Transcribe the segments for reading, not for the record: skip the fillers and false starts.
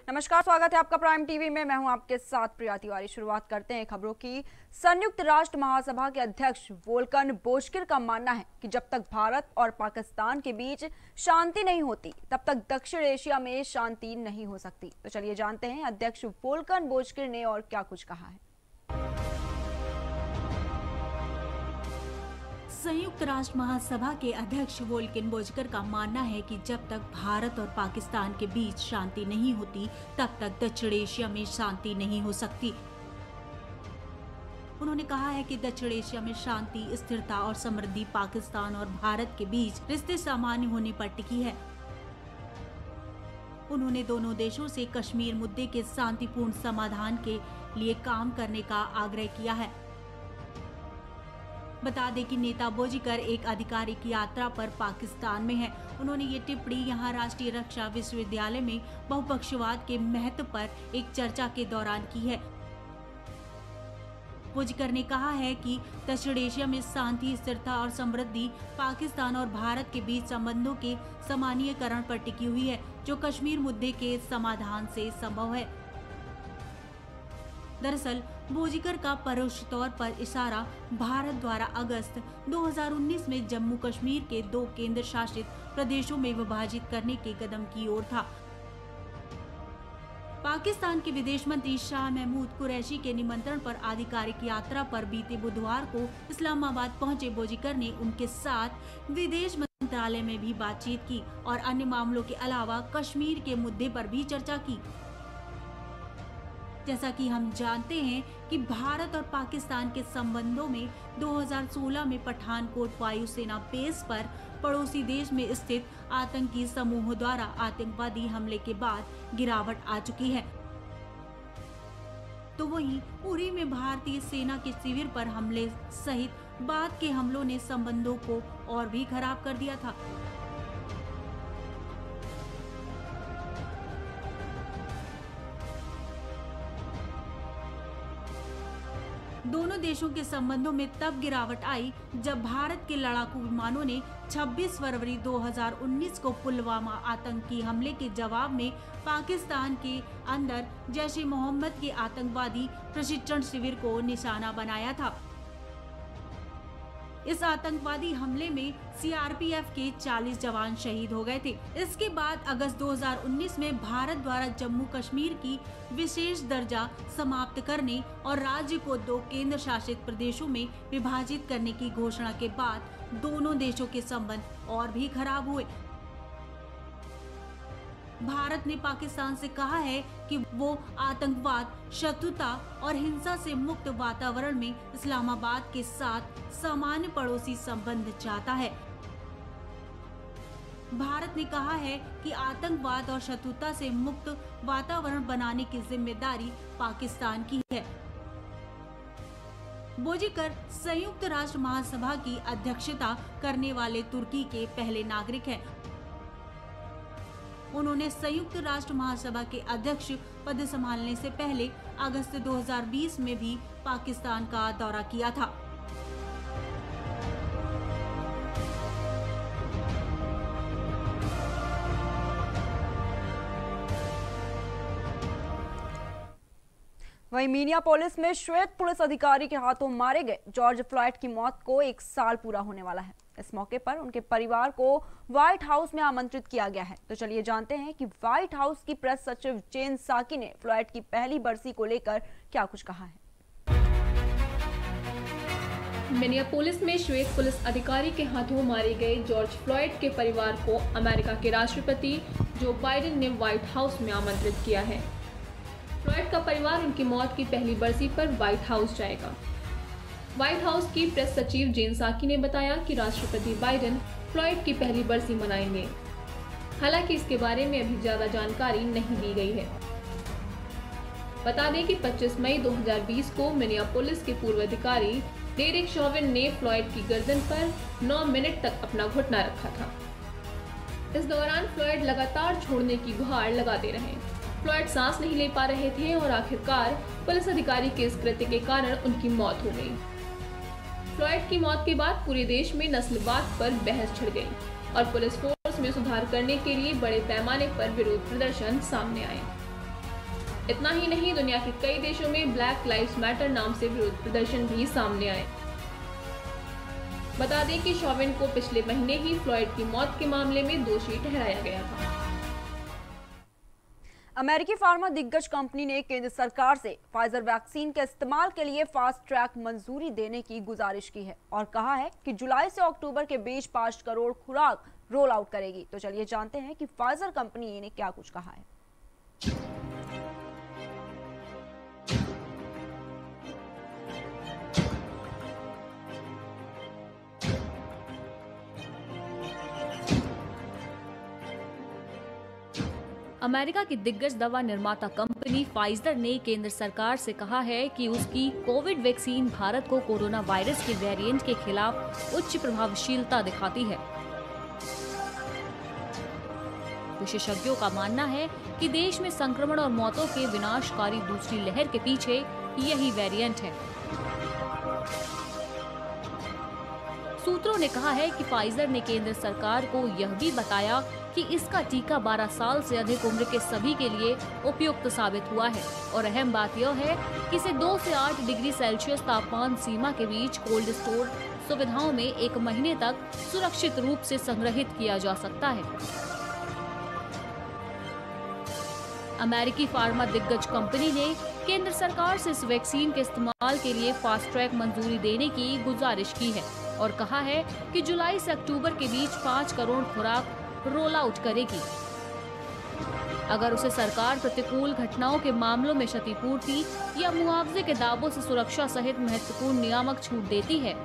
नमस्कार, स्वागत है आपका प्राइम टीवी में। मैं हूं आपके साथ प्रिया तिवारी। शुरुआत करते हैं खबरों की। संयुक्त राष्ट्र महासभा के अध्यक्ष वोल्कन बोजकिर का मानना है कि जब तक भारत और पाकिस्तान के बीच शांति नहीं होती तब तक दक्षिण एशिया में शांति नहीं हो सकती। तो चलिए जानते हैं अध्यक्ष वोल्कन बोजकिर ने और क्या कुछ कहा है। संयुक्त राष्ट्र महासभा के अध्यक्ष वोल्कन बोजकिर का मानना है कि जब तक भारत और पाकिस्तान के बीच शांति नहीं होती तब तक दक्षिण एशिया में शांति नहीं हो सकती। उन्होंने कहा है कि दक्षिण एशिया में शांति, स्थिरता और समृद्धि पाकिस्तान और भारत के बीच रिश्ते सामान्य होने पर टिकी है। उन्होंने दोनों देशों से कश्मीर मुद्दे के शांतिपूर्ण समाधान के लिए काम करने का आग्रह किया है। बता दें कि नेता बोजकिर एक आधिकारिक यात्रा पर पाकिस्तान में है। उन्होंने ये टिप्पणी यहां राष्ट्रीय रक्षा विश्वविद्यालय में बहुपक्षवाद के महत्व पर एक चर्चा के दौरान की है। बोजकिर ने कहा है कि दक्षिण एशिया में शांति, स्थिरता और समृद्धि पाकिस्तान और भारत के बीच संबंधों के सामान्यीकरण पर टिकी हुई है, जो कश्मीर मुद्दे के समाधान से संभव है। दरअसल बोजकिर का परोक्ष तौर पर इशारा भारत द्वारा अगस्त 2019 में जम्मू कश्मीर के 2 केंद्र शासित प्रदेशों में विभाजित करने के कदम की ओर था। पाकिस्तान के विदेश मंत्री शाह महमूद कुरैशी के निमंत्रण पर आधिकारिक यात्रा पर बीते बुधवार को इस्लामाबाद पहुंचे बोजकिर ने उनके साथ विदेश मंत्रालय में भी बातचीत की और अन्य मामलों के अलावा कश्मीर के मुद्दे पर भी चर्चा की। जैसा कि हम जानते हैं कि भारत और पाकिस्तान के संबंधों में 2016 में पठानकोट वायुसेना बेस पर पड़ोसी देश में स्थित आतंकी समूहों द्वारा आतंकवादी हमले के बाद गिरावट आ चुकी है। तो वहीं उरी में भारतीय सेना के शिविर पर हमले सहित बाद के हमलों ने संबंधों को और भी खराब कर दिया था। दोनों देशों के संबंधों में तब गिरावट आई जब भारत के लड़ाकू विमानों ने 26 फरवरी 2019 को पुलवामा आतंकी हमले के जवाब में पाकिस्तान के अंदर जैश-ए-मोहम्मद के आतंकवादी प्रशिक्षण शिविर को निशाना बनाया था। इस आतंकवादी हमले में सीआरपीएफ के 40 जवान शहीद हो गए थे। इसके बाद अगस्त 2019 में भारत द्वारा जम्मू कश्मीर की विशेष दर्जा समाप्त करने और राज्य को 2 केंद्र शासित प्रदेशों में विभाजित करने की घोषणा के बाद दोनों देशों के संबंध और भी खराब हुए। भारत ने पाकिस्तान से कहा है कि वो आतंकवाद, शत्रुता और हिंसा से मुक्त वातावरण में इस्लामाबाद के साथ सामान्य पड़ोसी संबंध चाहता है। भारत ने कहा है कि आतंकवाद और शत्रुता से मुक्त वातावरण बनाने की जिम्मेदारी पाकिस्तान की है। बोजकिर संयुक्त राष्ट्र महासभा की अध्यक्षता करने वाले तुर्की के पहले नागरिक हैं। उन्होंने संयुक्त राष्ट्र महासभा के अध्यक्ष पद संभालने से पहले अगस्त 2020 में भी पाकिस्तान का दौरा किया था। वहीं मिनियापोलिस में श्वेत पुलिस अधिकारी के हाथों मारे गए जॉर्ज फ्लॉयड की मौत को 1 साल पूरा होने वाला है। इस मौके पर उनके परिवार को व्हाइट हाउस में आमंत्रित किया गया है। तो चलिए जानते हैं कि व्हाइट हाउस की प्रेस सचिव जेन साकी ने फ्लॉयड की पहली बरसी को लेकर क्या कुछ कहा है। मिनियापोलिस में श्वेत पुलिस अधिकारी के हाथों मारे गए जॉर्ज फ्लॉयड के परिवार को अमेरिका के राष्ट्रपति जो बाइडेन ने व्हाइट हाउस में आमंत्रित किया है। फ्लॉयड का परिवार उनकी मौत की पहली बरसी पर व्हाइट हाउस जाएगा। व्हाइट हाउस की प्रेस सचिव जेन साकी ने बताया कि राष्ट्रपति बाइडेन फ्लॉयड की पहली बरसी मनाएंगे। हालांकि इसके बारे में अभी ज्यादा जानकारी नहीं दी गई है। बता दें कि 25 मई 2020 को मिनियापोलिस के पूर्व अधिकारी डेरिक शॉविन ने फ्लॉयड की गर्दन पर 9 मिनट तक अपना घुटना रखा था। इस दौरान फ्लॉयड लगातार छोड़ने की गुहार लगाते रहे। फ्लॉयड सांस नहीं ले पा रहे थे और आखिरकार पुलिस अधिकारी के इस कृत्य के कारण उनकी मौत हो गई। फ्लॉयड की मौत के बाद पूरे देश में नस्लवाद पर बहस छिड़ गई और पुलिस फोर्स में सुधार करने के लिए बड़े पैमाने पर विरोध प्रदर्शन सामने आए। इतना ही नहीं, दुनिया के कई देशों में ब्लैक लाइव्स मैटर नाम से विरोध प्रदर्शन भी सामने आए। बता दें कि शॉवेन को पिछले महीने ही फ्लॉयड की मौत के मामले में दोषी ठहराया गया था। अमेरिकी फार्मा दिग्गज कंपनी ने केंद्र सरकार से फाइजर वैक्सीन के इस्तेमाल के लिए फास्ट ट्रैक मंजूरी देने की गुजारिश की है और कहा है कि जुलाई से अक्टूबर के बीच 5 करोड़ खुराक रोल आउट करेगी। तो चलिए जानते हैं कि फाइजर कंपनी ने क्या कुछ कहा है। अमेरिका की दिग्गज दवा निर्माता कंपनी फाइजर ने केंद्र सरकार से कहा है कि उसकी कोविड वैक्सीन भारत को कोरोना वायरस के वेरिएंट के खिलाफ उच्च प्रभावशीलता दिखाती है। विशेषज्ञों का मानना है कि देश में संक्रमण और मौतों के विनाशकारी दूसरी लहर के पीछे यही वेरिएंट है। सूत्रों ने कहा है कि फाइजर ने केंद्र सरकार को यह भी बताया कि इसका टीका 12 साल से अधिक उम्र के सभी के लिए उपयुक्त साबित हुआ है और अहम बात यह है कि इसे 2 से 8 डिग्री सेल्सियस तापमान सीमा के बीच कोल्ड स्टोर सुविधाओं में 1 महीने तक सुरक्षित रूप से संग्रहित किया जा सकता है। अमेरिकी फार्मा दिग्गज कंपनी ने केंद्र सरकार से इस वैक्सीन के इस्तेमाल के लिए फास्ट ट्रैक मंजूरी देने की गुजारिश की है और कहा है कि जुलाई से अक्टूबर के बीच 5 करोड़ खुराक रोल आउट करेगी। अगर उसे सरकार प्रतिकूल घटनाओं के मामलों में क्षतिपूर्ति या मुआवजे के दावों से सुरक्षा सहित महत्वपूर्ण नियामक छूट देती है।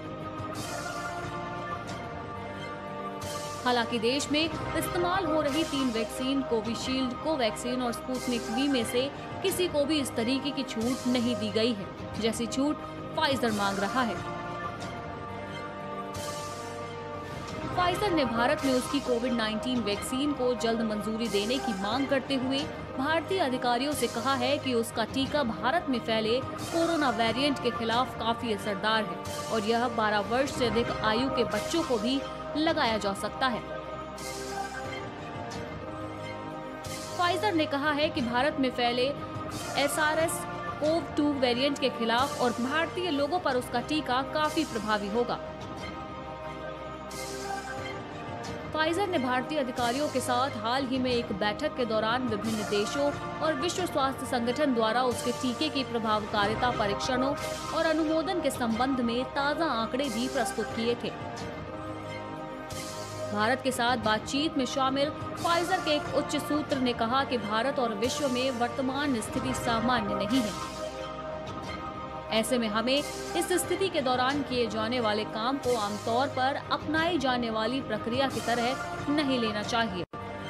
हालांकि देश में इस्तेमाल हो रही 3 वैक्सीन कोविशील्ड, कोवैक्सीन और स्पुतनिक वी में से किसी को भी इस तरीके की छूट नहीं दी गई है जैसी छूट फाइजर मांग रहा है। फाइजर ने भारत में उसकी कोविड-19 वैक्सीन को जल्द मंजूरी देने की मांग करते हुए भारतीय अधिकारियों से कहा है कि उसका टीका भारत में फैले कोरोना वेरिएंट के खिलाफ काफी असरदार है और यह 12 वर्ष से अधिक आयु के बच्चों को भी लगाया जा सकता है। फाइजर ने कहा है कि भारत में फैले SARS-CoV-2 वेरिएंट के खिलाफ और भारतीय लोगों पर उसका टीका काफी प्रभावी होगा। फाइजर ने भारतीय अधिकारियों के साथ हाल ही में एक बैठक के दौरान विभिन्न देशों और विश्व स्वास्थ्य संगठन द्वारा उसके टीके की प्रभावकारिता परीक्षणों और अनुमोदन के संबंध में ताज़ा आंकड़े भी प्रस्तुत किए थे। भारत के साथ बातचीत में शामिल फाइजर के एक उच्च सूत्र ने कहा कि भारत और विश्व में वर्तमान स्थिति सामान्य नहीं है। ऐसे में हमें इस स्थिति के दौरान किए जाने वाले काम को आमतौर पर अपनाई जाने वाली प्रक्रिया की तरह नहीं लेना चाहिए।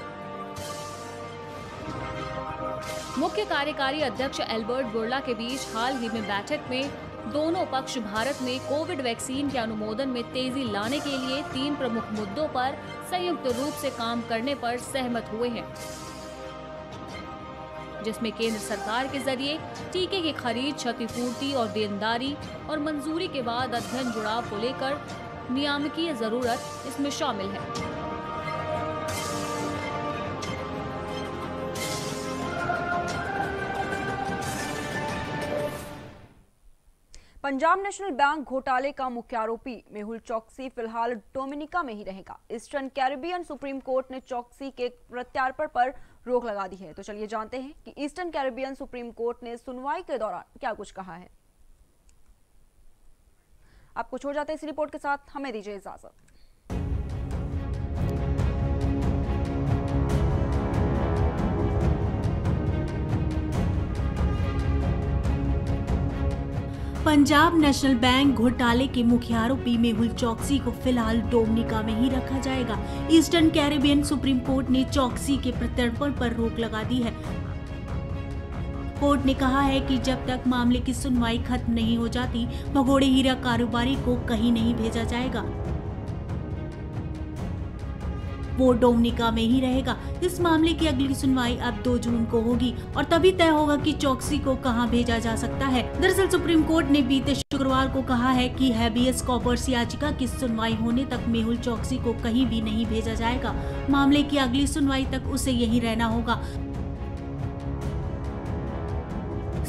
मुख्य कार्यकारी अध्यक्ष एल्बर्ट बोर्ला के बीच हाल ही में बैठक में दोनों पक्ष भारत में कोविड वैक्सीन के अनुमोदन में तेजी लाने के लिए 3 प्रमुख मुद्दों पर संयुक्त रूप से काम करने पर सहमत हुए हैं, जिसमें केंद्र सरकार के जरिए टीके की खरीद, क्षतिपूर्ति और देनदारी और मंजूरी के बाद अध्ययन जुड़ाव को लेकर नियामकीय जरूरत इसमें शामिल है। पंजाब नेशनल बैंक घोटाले का मुख्य आरोपी मेहुल चौकसी फिलहाल डोमिनिका में ही रहेगा। ईस्टर्न कैरिबियन सुप्रीम कोर्ट ने चौकसी के प्रत्यार्पण पर रोक लगा दी है। तो चलिए जानते हैं कि ईस्टर्न कैरिबियन सुप्रीम कोर्ट ने सुनवाई के दौरान क्या कुछ कहा है। आप कुछ हो जाते हैं इस रिपोर्ट के साथ, हमें दीजिए इजाजत। पंजाब नेशनल बैंक घोटाले के मुख्य आरोपी मेहुल चौकसी को फिलहाल डोमिनिका में ही रखा जाएगा। ईस्टर्न कैरिबियन सुप्रीम कोर्ट ने चौकसी के प्रत्यर्पण पर रोक लगा दी है। कोर्ट ने कहा है कि जब तक मामले की सुनवाई खत्म नहीं हो जाती, भगोड़े हीरा कारोबारी को कहीं नहीं भेजा जाएगा। वो डोमिनिका में ही रहेगा। इस मामले की अगली सुनवाई अब 2 जून को होगी और तभी तय होगा कि चौकसी को कहां भेजा जा सकता है। दरअसल सुप्रीम कोर्ट ने बीते शुक्रवार को कहा है कि हैबियस कॉर्पस याचिका की सुनवाई होने तक मेहुल चौकसी को कहीं भी नहीं भेजा जाएगा। मामले की अगली सुनवाई तक उसे यहीं रहना होगा।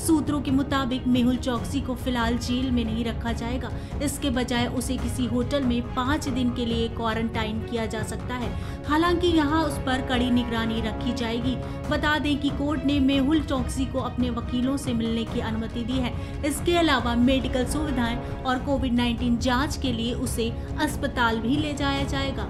सूत्रों के मुताबिक मेहुल चौकसी को फिलहाल जेल में नहीं रखा जाएगा, इसके बजाय उसे किसी होटल में 5 दिन के लिए क्वारंटाइन किया जा सकता है। हालांकि यहाँ उस पर कड़ी निगरानी रखी जाएगी। बता दें कि कोर्ट ने मेहुल चौकसी को अपने वकीलों से मिलने की अनुमति दी है। इसके अलावा मेडिकल सुविधाएं और कोविड-19 जांच के लिए उसे अस्पताल भी ले जाया जाएगा।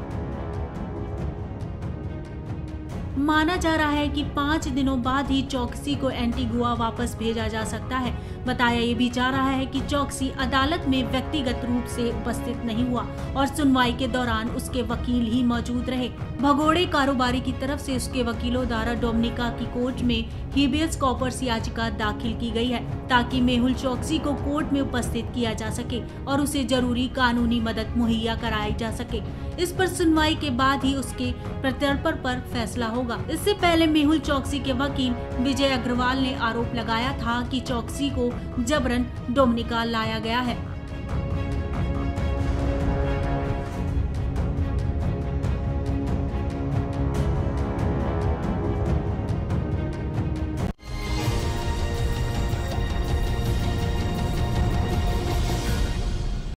माना जा रहा है कि 5 दिनों बाद ही चौकसी को एंटीगुआ वापस भेजा जा सकता है। बताया ये भी जा रहा है कि चौकसी अदालत में व्यक्तिगत रूप से उपस्थित नहीं हुआ और सुनवाई के दौरान उसके वकील ही मौजूद रहे। भगोड़े कारोबारी की तरफ से उसके वकीलों द्वारा डोमिनिका की कोर्ट में हेबियस कॉर्पस याचिका दाखिल की गई है ताकि मेहुल चौकसी को कोर्ट में उपस्थित किया जा सके और उसे जरूरी कानूनी मदद मुहैया कराई जा सके। इस पर सुनवाई के बाद ही उसके प्रत्यर्पण पर फैसला होगा। इससे पहले मेहुल चौकसी के वकील विजय अग्रवाल ने आरोप लगाया था कि चौकसी को जबरन डोमिनिका लाया गया है।